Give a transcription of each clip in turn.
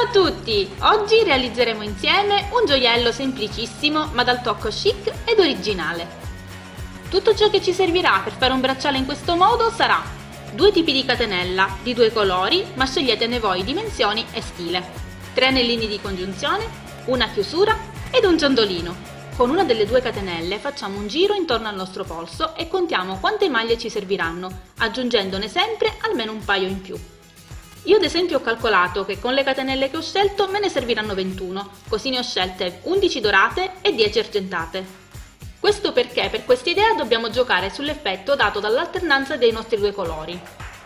a tutti! Oggi realizzeremo insieme un gioiello semplicissimo ma dal tocco chic ed originale. Tutto ciò che ci servirà per fare un bracciale in questo modo sarà 2 tipi di catenella di 2 colori, ma sceglietene voi dimensioni e stile, 3 anellini di congiunzione, una chiusura ed un ciondolino. Con una delle 2 catenelle facciamo un giro intorno al nostro polso e contiamo quante maglie ci serviranno, aggiungendone sempre almeno un paio in più. Io ad esempio ho calcolato che con le catenelle che ho scelto me ne serviranno 21, così ne ho scelte 11 dorate e 10 argentate. Questo perché per questa idea dobbiamo giocare sull'effetto dato dall'alternanza dei nostri 2 colori.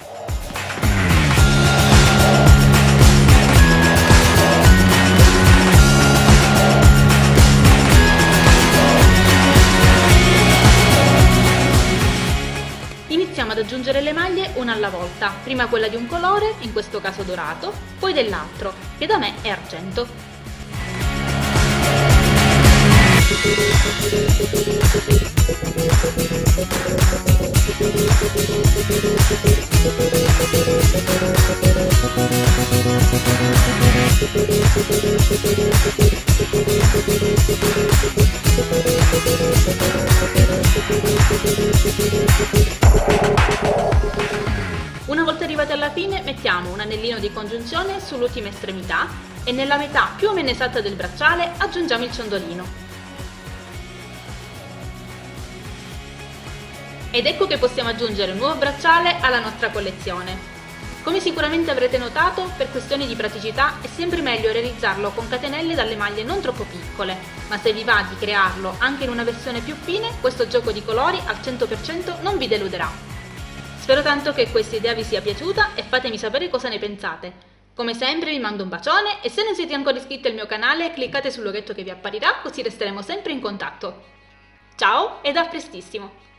Iniziamo ad aggiungere le maglie una alla volta, prima quella di un colore, in questo caso dorato, poi dell'altro, che da me è argento. Una volta arrivati alla fine mettiamo un anellino di congiunzione sull'ultima estremità e nella metà più o meno esatta del bracciale aggiungiamo il ciondolino. Ed ecco che possiamo aggiungere un nuovo bracciale alla nostra collezione. Come sicuramente avrete notato, per questioni di praticità è sempre meglio realizzarlo con catenelle dalle maglie non troppo piccole, ma se vi va di crearlo anche in una versione più fine, questo gioco di colori al 100% non vi deluderà. Spero tanto che questa idea vi sia piaciuta e fatemi sapere cosa ne pensate. Come sempre vi mando un bacione e se non siete ancora iscritti al mio canale cliccate sul loghetto che vi apparirà così resteremo sempre in contatto. Ciao ed a prestissimo!